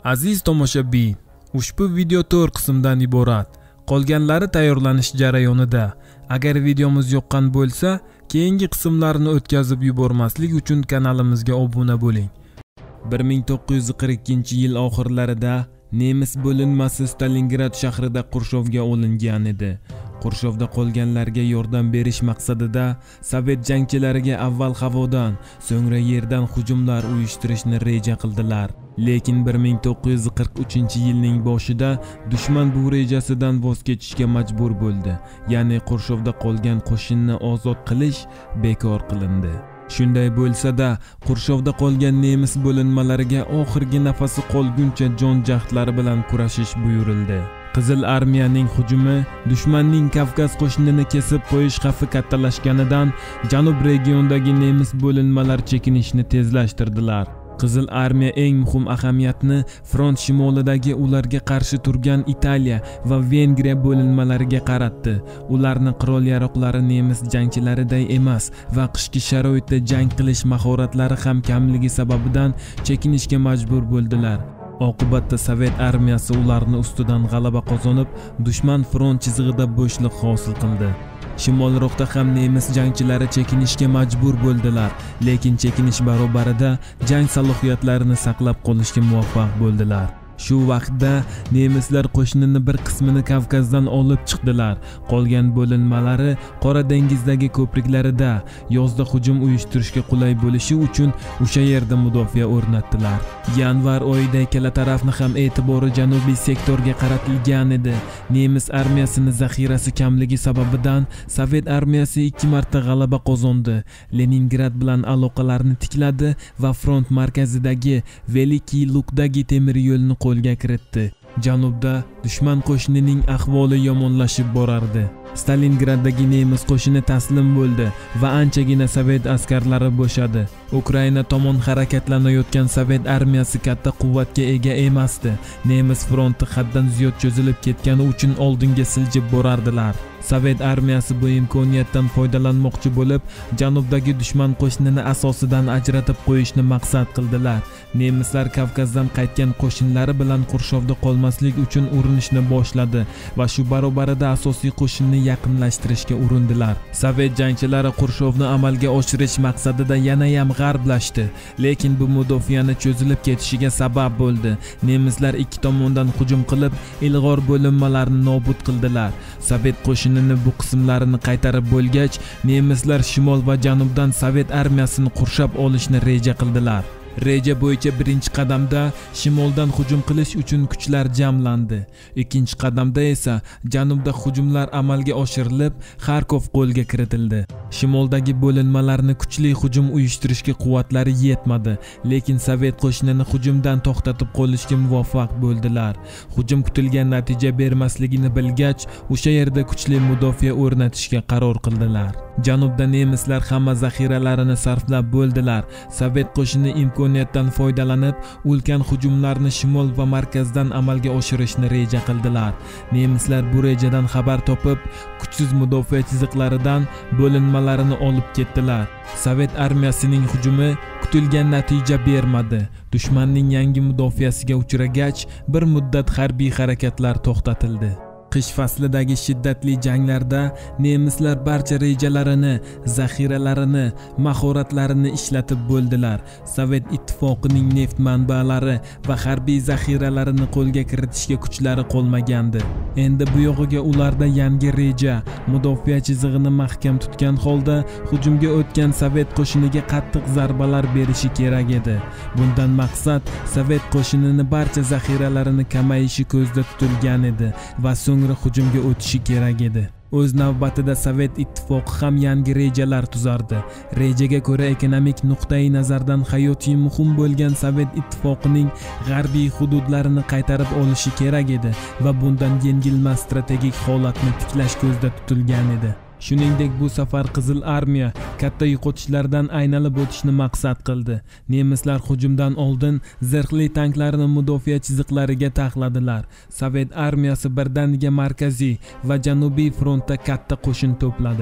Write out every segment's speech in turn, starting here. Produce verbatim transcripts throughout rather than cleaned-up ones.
Aziz tomoshabin, ushbu video to'rt qismdan iborat. Qolganlari tayyorlanish jarayonida. Agar videomiz yoqqan bo'lsa, keyingi qismlarni o'tkazib yubormaslik uchun kanalimizga obuna bo'ling. bir ming to'qqiz yuz qirq ikkinchi yil oxirlarida nemis bo'linmasi Stalingrad shahrida qurshovga olingan edi. Qurshovda qolganlarga yordam berish maqsadida Sovet jangchilariga avval havodan, so'ngra yerdan hujumlar uyushtirishni reja qildilar. Lekin bir ming to'qqiz yuz qirq uchinchi yilning boshida dushman bu rejasidan voz kechishga majbur bo'ldi. Ya'ni Qurshovda qolgan qo'shinni ozod qilish bekor qilindi. Shunday bo'lsa-da, Qurshovda qolgan nemis bo'linmalariga oxirgi nafasi qolguncha jon jahdlari bilan kurashish buyurildi. Qizil armiyaning hujumi dushmanning Kavkaz qo'shinini kesib qo'yish xavfi kattalashganidan janub regionidagi nemis bo'linmalar chekinishni tezlashtirdilar. Qizil armiya eng muhim ahamiyatni front shimolidagi ularga qarshi turgan Italiya va Vengriya bo'linmalariga qaratdi. Ularning qurol-yaroqlari nemis jangchilariday emas va qishki sharoitda jang qilish mahoratlari ham kamligi sababidan chekinishga majbur bo'ldilar. Oqibatda Sovet armiyasi ularni ustidan g'alaba qozonib, dushman front chizig'ida bo'shliq hosil qildi. Shimolroqda ham nemis jangchilari chekinishga majbur bo'ldilar, lekin chekinish barobarida jang salohiyatlarini saqlab qolishga muvaffaq bo'ldilar. Shu vaqtda nemislar qo'shinini bir qismini Kavkazdan olib chiqdilar. Qolgan bo'linmalari Qora dengizdagi ko'priklarida yozda hujum uyushtirishga qulay bo'lishi uchun o'sha yerda mudofaa o'rnatdilar. Yanvar oyida ikkala tarafni ham e'tibori janubiy sektorga qaratilgan edi. Nemis armiyasining zaxirasi kamligi sababidan Sovet armiyasi ikki marta g'alaba qozondi. Leningrad bilan aloqalarni tikladi va front markazidagi Veliki Lukdagi temir yo'lni qo'lga kiritdi. Janubda dushman qo'shinining ahvoli yomonlashib borardi. Stalingraddagi nemis qo'shini taslim bo'ldi va anchagina Sovet askarlari bo'shadi. Ukraina tomon harakatlanayotgan Sovet armiyasi katta quvvatga ega emasdi. Nemis fronti haddan ziyod cho'zilib ketgani uchun oldinga siljib borardilar. Sovet armiyasi bu imkoniyatdan foydalanmoqchi bo'lib, janubdagi dushman qo'shinini asosidan ajratib qo'yishni maqsad qildilar. Nemislar Kavkazdan qaytgan qo'shinlari bilan Qurshovda qolmaslik uchun urinishni boshladi va shu barobarida asosiy qo'shinni yaqinlashtirishga urindilar. Sovet jangchilari Qurshovni amalga oshirish maqsadida yana ham g'arblashdi, lekin bu mudofaani cho'zilib ketishiga sabab bo'ldi. Nemislar ikki tomondan hujum qilib, ilg'or bo'linmalarni nobud qildilar. Sovet qo'shinini bu qismlarini qaytarib bo'lgach, nemislar shimol va janubdan Sovet armiyasini qurshab olishni reja qildilar. Reja bo'yicha birinchi qadamda shimoldan hujum qilish uchun kuchlar jamlandi. Ikkinchi qadamda esa janubda hujumlar amalga oshirilib, Xarkov qo'lga kiritildi. Shimoldagi bo'linmalarni kuchli hujum uyushtirishga quvvatlari yetmadi, lekin Sovet qo'shinini hujumdan to'xtatib qolishga muvaffaq bo'ldilar. Hujum kutilgan natija bermasligini bilgach, o'sha yerda kuchli mudofaa o'rnatishga qaror qildilar. Janubda nemislar hamma zaxiralarini sarflab bo'ldilar. Sovet qo'shini imkoniyatdan foydalanib, ulkan hujumlarni shimol va markazdan amalga oshirishni reja qildilar. Nemislar bu rejadan xabar topib, kuchsiz mudofaa chiziqlaridan bo'linmalarini olib ketdilar. Sovet armiyasining hujumi kutilgan natija bermadi. Dushmanning yangi mudofaasiga uchragach, bir muddat harbiy harakatlar to'xtatildi. Qish faslidagi shiddatli janglarda nemislar barcha rejalarini, zaxiralarini, mahoratlarini ishlatib bo'ldilar. Sovet ittifoqining neft manbalari va harbiy zaxiralarini qo'lga kiritishga kuchlari qolmagandi. Endi bu yog'iga ularda yangi reja, mudofaa chizig'ini mahkam tutgan holda hujumga o'tgan Sovet qo'shiniga qattiq zarbalar berishi kerak edi. Bundan maqsad Sovet qo'shinini barcha zaxiralarini kamayishi ko'zda tutilgan edi va so'ng hujumga o'tishi kerak edi. O'z navbatida Sovet ittifoqi ham yangi rejalar tuzardi. Rejaga ko'ra ekonomik nuqtai nazardan hayotiy muhim bo'lgan Sovet ittifoqining g'arbiy hududlarini qaytarib olishi kerak edi va bundan yengilmas strategik holatni tiklash ko'zda tutilgan edi. Shuningdek, bu safar Qizil armiya katta yo'qotishlardan aynalib o'tishni maqsad qildi. Nemislar hujumdan oldin zirhli tanklarni mudofaa chiziqlariga taxladilar. Sovet armiyasi birdaniga markaziy va janubiy frontda katta qo'shin to'pladi.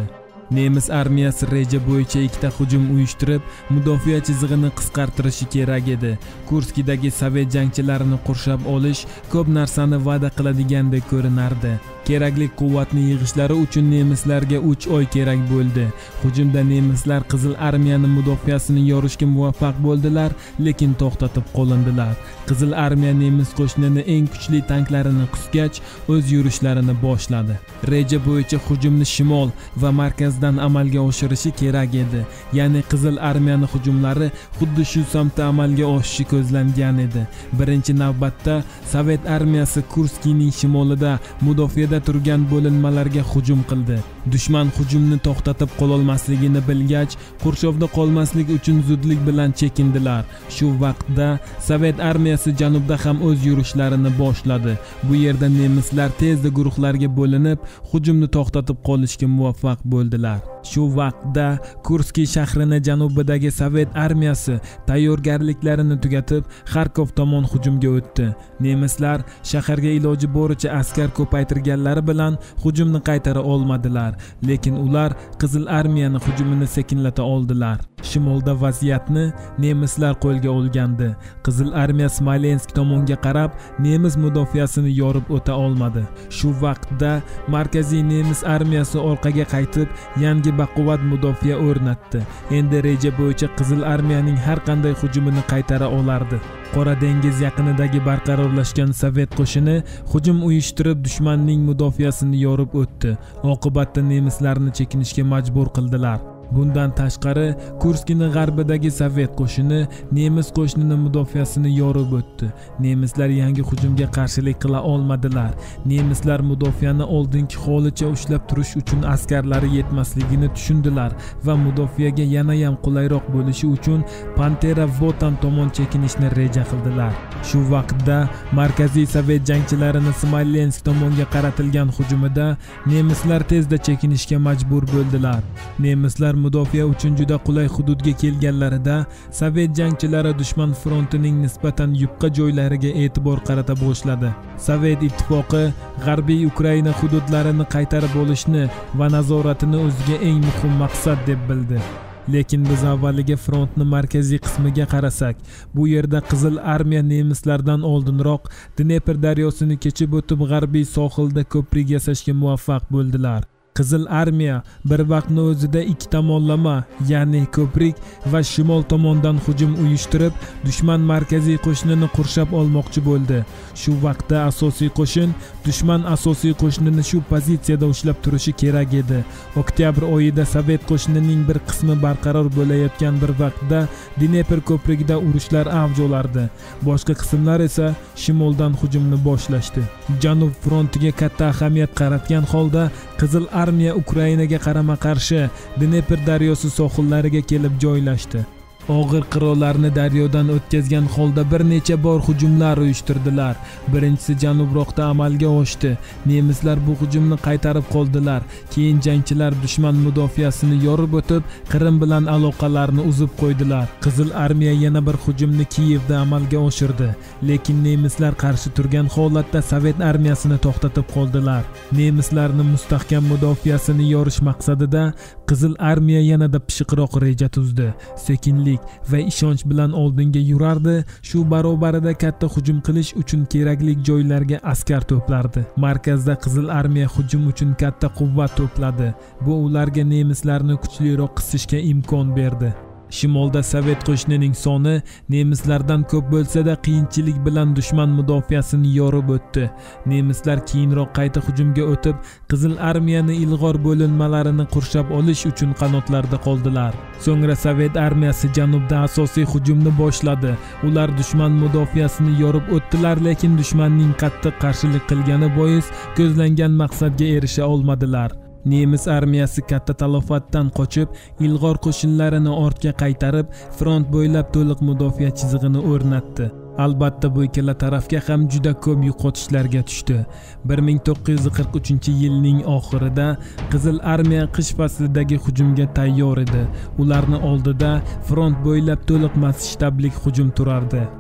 Nemis armiyasi reja bo'yicha ikkita hujum uyushtirib, mudofaa chizig'ini qisqartirishi kerak edi. Kurskdagi sovet jangchilarini qurshab olish ko'p narsani va'da qiladigandek ko'rinardi. Kerakli quvvatni yig'ishlari uchun nemislarga uch oy kerak bo'ldi. Hujumda nemislar Qizil armiyani mudofaasini yorishga muvaffaq bo'ldilar, lekin to'xtatib qolindilar. Qizil armiya nemis qo'shinini eng kuchli tanklarini qisgach, o'z yurishlarini boshladi. Reja bo'yicha hujumni shimol va markazdan amalga oshirishi kerak edi. Ya'ni Qizil armiyani hujumlari xuddi shu samtda amalga oshishi ko'zlangan edi. Birinchi navbatda Sovet armiyasi Kurskning shimolida mudofaada turgan bo'linmalarga hujum qildi. Dushman hujumni to'xtatib qololmasligini bilgach, qurshovda qolmaslik uchun zudlik bilan chekindilar. Shu vaqtda Sovet armiyasi janubda ham o'z yurishlarini boshladi. Bu yerda nemislar tezda guruhlarga bo'linib, hujumni to'xtatib qolishga muvaffaq bo'ldilar. Shu vaqtda Kurski shahrini janubidagi Sovet armiyasi tayyorgarliklarini tugatib, Xarkov tomon hujumga o'tdi. Nemislar shaharga iloji boricha askar ko'paytirganlari bilan hujumni qaytara olmadilar, lekin ular Qizil armiyani hujumini sekinlata oldilar. Shimolda vaziyatni nemislar qo'lga olgandi. Qizil armiya Smolensk tomonga qarab, nemis mudofaasini yorib o'ta olmadi. Shu vaqtda markaziy nemis armiyasi orqaga qaytib, yangi baquvvat mudofaa o'rnatdi. Endi reja bo'yicha Qizil armiyaning har qanday hujumini qaytara olardi. Qora dengiz yaqinidagi barqarorlashgan Sovet qo'shini hujum uyushtirib, dushmanning mudofaasini yorib o'tdi. Oqibatda nemislarni chekinishga majbur qildilar. Bundan tashqari, Kurskning g'arbidagi Sovet qo'shini nemis qo'shinini mudofaasini yorib o'tdi. Nemislar yangi hujumga qarshilik qila olmadilar. Nemislar mudofaani oldingi holicha ushlab turish uchun askarlari yetmasligini tushundilar va mudofaaga yana ham qulayroq bo'lishi uchun Pantera Votan tomon chekinishni reja qildilar. Shu vaqtda markaziy Sovet jangchilarini Smolensk tomonga qaratilgan hujumida nemislar tezda chekinishga majbur bo'ldilar. Nemislar mudofaa uchun juda qulay hududga kelganlarida Sovet jangchilari dushman frontining nisbatan yupqa joylariga e'tibor qarata boshladi. Sovet ittifoqi G'arbiy Ukraina hududlarini qaytarib olishni va nazoratini o'ziga eng muhim maqsad deb bildi. Lekin biz avvaliga frontni markaziy qismiga qarasak, bu yerda Qizil armiya nemislardan oldinroq Dnepr daryosini kechib o'tib g'arbiy sohilda ko'prik yasashga muvaffaq bo'ldilar. Qizil armiya bir vaqtning o'zida ikki tomonlama, ya'ni ko'prik va shimol tomondan hujum uyushtirib, dushman markaziy qo'shinini qurshab olmoqchi bo'ldi. Shu vaqtda asosiy qo'shin dushman asosiy qo'shinini shu pozitsiyada ushlab turishi kerak edi. Oktyabr oyida Sovet qo'shinining bir qismi barqaror bo'layotgan bir vaqtda Dnepr ko'prigida urushlar avj olardi. Boshqa qismlar esa shimoldan hujumni boshlashdi. Janub frontiga katta ahamiyat qaratgan holda Qizil armiya Ukrainaga qarama-qarshi Dnepr daryosi sohillariga kelib joylashdi. Og'ir qirollarni daryodan o'tkazgan holda bir necha bor hujumlar uyushtirdilar. Birinchisi janubroqda amalga oshdi. Nemislar bu hujumni qaytarib qoldilar. Keyin jangchilar dushman mudofaasini yorib o'tib, Qrim bilan aloqalarni uzib qo'ydilar. Qizil armiya yana bir hujumni Kiyevda amalga oshirdi, lekin nemislar qarshi turgan holatda Sovet armiyasini to'xtatib qoldilar. Nemislarning mustahkam mudofaasini yorish maqsadida Qizil armiya yanada pishiqroq reja tuzdi. Sekinlik va ishonch bilan oldinga yurardi. Shu barobarida katta hujum qilish uchun kerakli joylarga askar to'plardi. Markazda Qizil armiya hujum uchun katta quvvat to'pladi. Bu ularga nemislarni kuchliroq qisishga imkon berdi. Shimolda Sovet qo'shinining soni nemislardan ko'p bo'lsa-da qiyinchilik bilan dushman mudofaasini yorib o'tdi. Nemislar keyinroq qayta hujumga o'tib, Qizil armiyani ilg'or bo'linmalarini qurshab olish uchun qanotlarda qoldilar. So'ngra Sovet armiyasi janubda asosiy hujumni boshladi. Ular dushman mudofaasini yorib o'tdilar, lekin dushmanning qattiq qarshilik qilgani bois ko'zlangan maqsadga erisha olmadilar. Nemis armiyasi katta talofatdan qochib, ilg'or qo'shinlarini ortga qaytarib, front bo'ylab to'liq mudofaa chizig'ini o'rnatdi. Albatta bu ikkala tarafga ham juda ko'p yo'qotishlarga tushdi. bir ming to'qqiz yuz qirq uchinchi yilning oxirida Qizil armiya qish faslidagi hujumga tayyor edi. Ularning oldida front bo'ylab to'liq masshtablik hujum turardi.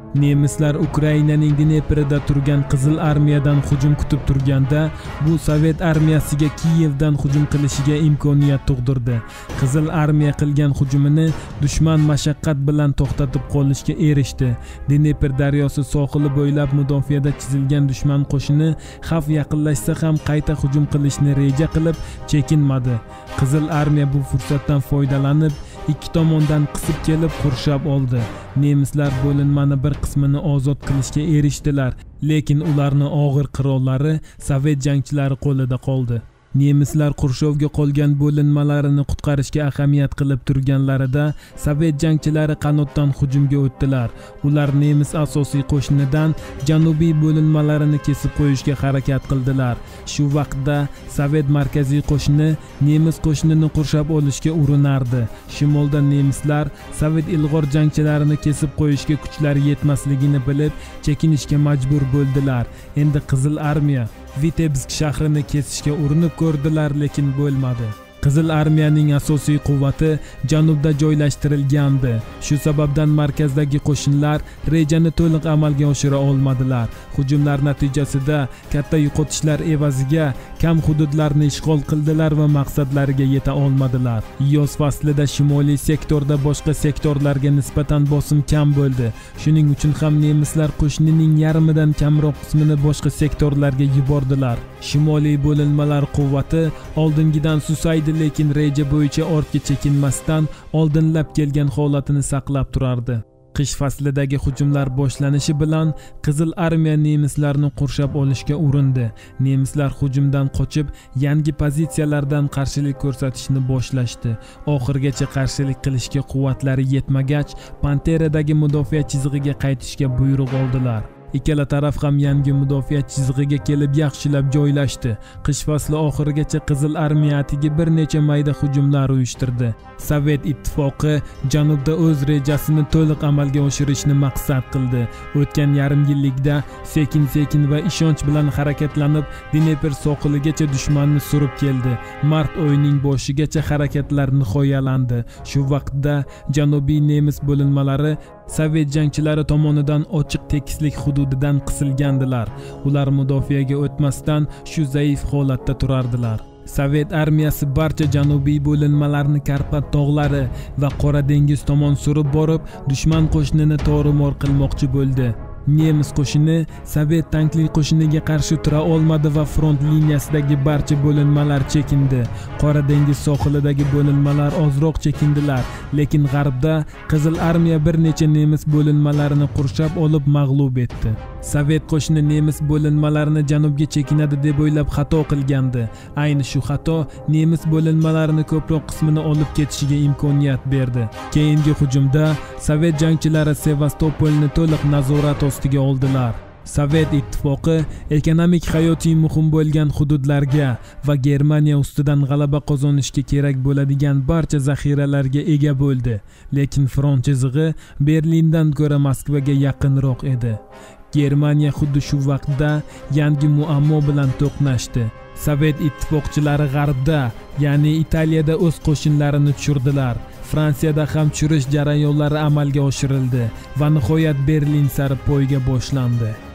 Nemislar Ukrainaning Dneprida turgan Qizil armiyadan hujum kutib turganda, bu Sovet armiyasiga Kiyevdan hujum qilishiga imkoniyat tug'dirdi. Qizil armiya qilgan hujumini dushman mashaqqat bilan to'xtatib qolishga erishdi. Dnepr daryosi sohili bo'ylab mudofaada chizilgan dushman qo'shini xavf yaqinlashsa ham qayta hujum qilishni reja qilib chekinmadi. Qizil armiya bu fursatdan foydalanib ikki tomondan qisib kelib qurshab oldi. Nemislar bo'linmani bir qismini ozod qilishga erishdilar, lekin ularning og'ir qirollari Sovet jangchilari qo'lida qoldi. Nemislar qurshovga qolgan bo'linmalarini qutqarishga ahamiyat qilib turganlarida Sovet jangchilari qanotdan hujumga o'tdilar. Ular nemis asosiy qo'shinidan janubiy bo'linmalarini kesib qo'yishga harakat qildilar. Shu vaqtda Sovet markaziy qo'shini nemis qo'shinini qurshab olishga urinardi. Shimolda nemislar Sovet ilg'or jangchilarini kesib qo'yishga kuchlari yetmasligini bilib, chekinishga majbur bo'ldilar. Endi Qizil armiya Vitebsk shahrini kesishga urinib ko'rdilar, lekin bo'lmadi. Qizil armiyaning asosiy quvvati janubda joylashtirilgandi. Shu sababdan markazdagi qo'shinlar rejani to'liq amalga oshira olmadilar. Hujumlar natijasida katta yo'qotishlar evaziga kam hududlarni ishg'ol qildilar va maqsadlariga yeta olmadilar. Yoz faslida shimoliy sektorda boshqa sektorlarga nisbatan bosim kam bo'ldi. Shuning uchun ham nemislar qo'shinining yarmidan kamroq qismini boshqa sektorlarga yubordilar. Shimoliy bo'linmalar quvvati oldingidan susaydi, lekin reja bo'yicha ortga chekinmasdan oldinlab kelgan holatini saqlab turardi. Qish faslidagi hujumlar boshlanishi bilan Qizil armiya nemislarni qurshab olishga urindi. Nemislar hujumdan qochib, yangi pozitsiyalardan qarshilik ko'rsatishni boshlashdi. Oxirgacha qarshilik qilishga quvvatlari yetmagach, Panteradagi mudofaa chizig'iga qaytishga buyruq oldilar. Ikkala taraf ham yangi mudofaa chizig'iga kelib yaxshilab joylashdi. Qish fasli oxirigacha Qizil armiyatiga bir necha mayda hujumlar uyushtirdi. Sovet ittifoqi janubda o'z rejasini to'liq amalga oshirishni maqsad qildi. O'tgan yarim yillikda sekin-sekin va ishonch bilan harakatlanib, Dnepr sohiligacha dushmanni surib keldi. Mart oyining boshigacha harakatlar nihoyalandi. Shu vaqtda janubiy nemis bo'linmalari Sovet jangchilari tomonidan ochiq tekislik hududidan qisilgandilar. Ular mudofaaga o'tmasdan shu zaif holatda turardilar. Sovet armiyasi barcha janubiy bo'linmalarni Karpat tog'lari va Qora dengiz tomon surib borib, dushman qo'shinini tor-mor qilmoqchi bo'ldi. Nemis qo'shini Sovet tankli qo'shiniga qarshi tura olmadi va front liniyasidagi barcha bo'linmalar chekindi. Qora dengiz sohilidagi bo'linmalar ozroq chekindilar, lekin g'arbda Qizil armiya bir necha nemis bo'linmalarini qurshab olib mag'lub etdi. Sovet qo'shini nemis bo'linmalarini janubga chekinadi deb o'ylab xato qilgandi. Ayni shu xato nemis bo'linmalarini ko'proq qismini olib ketishiga imkoniyat berdi. Keyingi hujumda Sovet jangchilari Sevastopolni to'liq nazorat ostiga oldilar. Sovet ittifoqi ekonomik hayotiy muhim bo'lgan hududlarga va Germaniya ustidan g'alaba qozonishga kerak bo'ladigan barcha zaxiralarga ega bo'ldi. Lekin front chizig'i Berlindan ko'ra Moskvaga yaqinroq edi. Germaniya xuddi shu vaqtda yangi muammo bilan to'qnashdi. Sovet ittifoqchilari g'arbda, ya'ni Italiyada o'z qo'shinlarini tushirdilar. Fransiyada ham tushirish jarayonlari amalga oshirildi va nihoyat Berlin sari poyga boshlandi.